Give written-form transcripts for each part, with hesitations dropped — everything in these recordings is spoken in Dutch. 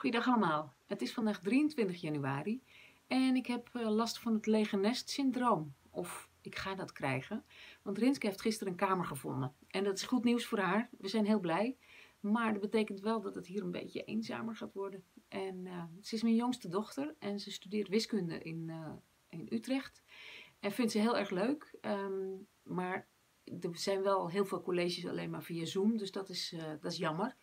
Goeiedag allemaal. Het is vandaag 23 januari en ik heb last van het lege nest syndroom. Of ik ga dat krijgen. Want Rinske heeft gisteren een kamer gevonden. En dat is goed nieuws voor haar. We zijn heel blij. Maar dat betekent wel dat het hier een beetje eenzamer gaat worden. En ze is mijn jongste dochter en ze studeert wiskunde in Utrecht. En vindt ze heel erg leuk. Maar er zijn wel heel veel colleges alleen maar via Zoom. Dus dat is jammer.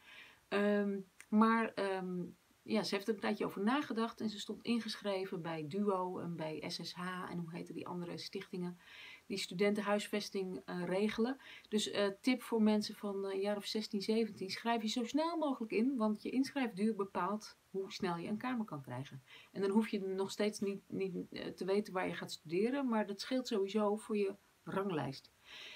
Ja, ze heeft er een tijdje over nagedacht en ze stond ingeschreven bij DUO en bij SSH en hoe heten die andere stichtingen die studentenhuisvesting regelen. Dus tip voor mensen van een jaar of 16, 17, schrijf je zo snel mogelijk in, want je inschrijfduur bepaalt hoe snel je een kamer kan krijgen. En dan hoef je nog steeds niet te weten waar je gaat studeren, maar dat scheelt sowieso voor je ranglijst.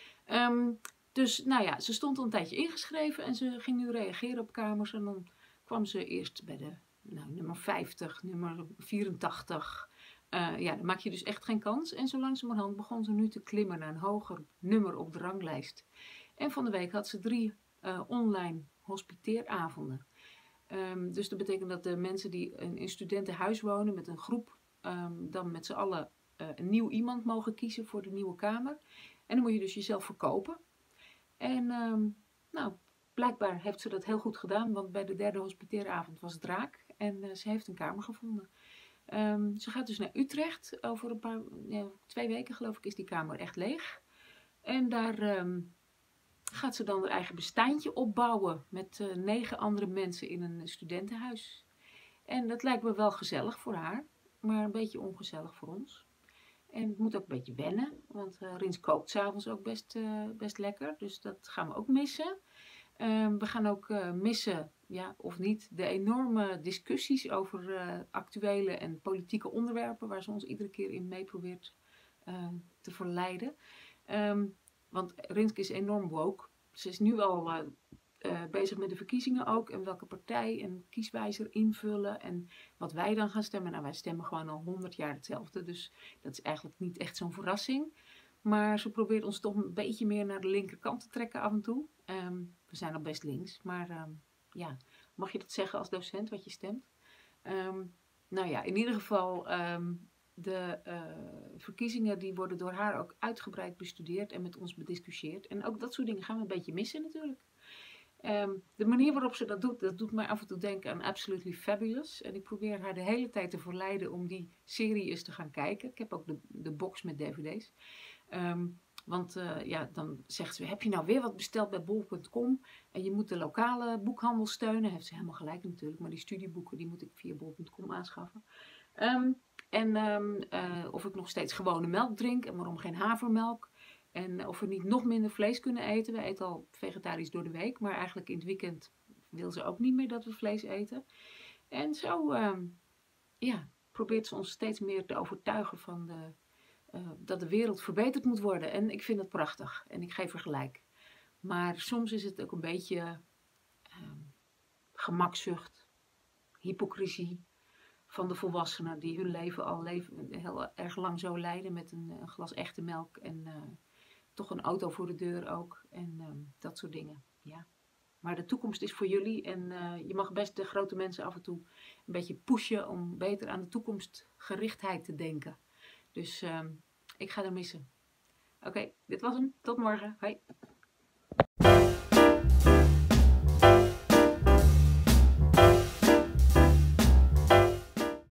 Dus nou ja, ze stond al een tijdje ingeschreven en ze ging nu reageren op kamers. En dan kwam ze eerst bij de nummer 50, nummer 84. Ja, dan maak je dus echt geen kans. En zo langzamerhand begon ze nu te klimmen naar een hoger nummer op de ranglijst. En van de week had ze 3 online hospiteeravonden. Dus dat betekent dat de mensen die in een studentenhuis wonen met een groep, dan met z'n allen een nieuw iemand mogen kiezen voor de nieuwe kamer. En dan moet je dus jezelf verkopen. En nou, blijkbaar heeft ze dat heel goed gedaan, want bij de 3e hospiteeravond was het raak. En ze heeft een kamer gevonden. Ze gaat dus naar Utrecht. Over een 2 weken geloof ik is die kamer echt leeg. En daar gaat ze dan haar eigen bestaantje opbouwen met 9 andere mensen in een studentenhuis. En dat lijkt me wel gezellig voor haar, maar een beetje ongezellig voor ons. En het moet ook een beetje wennen, want Rins kookt 's avonds ook best lekker. Dus dat gaan we ook missen. We gaan ook missen, ja of niet, de enorme discussies over actuele en politieke onderwerpen waar ze ons iedere keer in mee probeert te verleiden. Want Rinske is enorm woke. Ze is nu al bezig met de verkiezingen ook en welke partij en kieswijzer invullen en wat wij dan gaan stemmen. Nou, wij stemmen gewoon al 100 jaar hetzelfde, dus dat is eigenlijk niet echt zo'n verrassing. Maar ze probeert ons toch een beetje meer naar de linkerkant te trekken af en toe. We zijn al best links, maar ja, mag je dat zeggen als docent wat je stemt? Nou ja, in ieder geval, de verkiezingen die worden door haar ook uitgebreid bestudeerd en met ons bediscussieerd. En ook dat soort dingen gaan we een beetje missen natuurlijk. De manier waarop ze dat doet mij af en toe denken aan Absolutely Fabulous. En ik probeer haar de hele tijd te verleiden om die serie eens te gaan kijken. Ik heb ook de box met dvd's. Want ja, dan zegt ze, heb je nou weer wat besteld bij bol.com en je moet de lokale boekhandel steunen. Heeft ze helemaal gelijk natuurlijk, maar die studieboeken die moet ik via bol.com aanschaffen. Of ik nog steeds gewone melk drink en waarom geen havermelk. En of we niet nog minder vlees kunnen eten. We eten al vegetarisch door de week, maar eigenlijk in het weekend wil ze ook niet meer dat we vlees eten. En zo ja, probeert ze ons steeds meer te overtuigen van dat de wereld verbeterd moet worden. En ik vind het prachtig en ik geef haar gelijk. Maar soms is het ook een beetje gemakzucht, hypocrisie van de volwassenen die hun leven al heel erg lang zo leiden met een glas echte melk en toch een auto voor de deur ook en dat soort dingen. Ja. Maar de toekomst is voor jullie en je mag best de grote mensen af en toe een beetje pushen om beter aan de toekomstgerichtheid te denken. Dus ik ga er missen. Oké, dit was hem. Tot morgen. Hoi.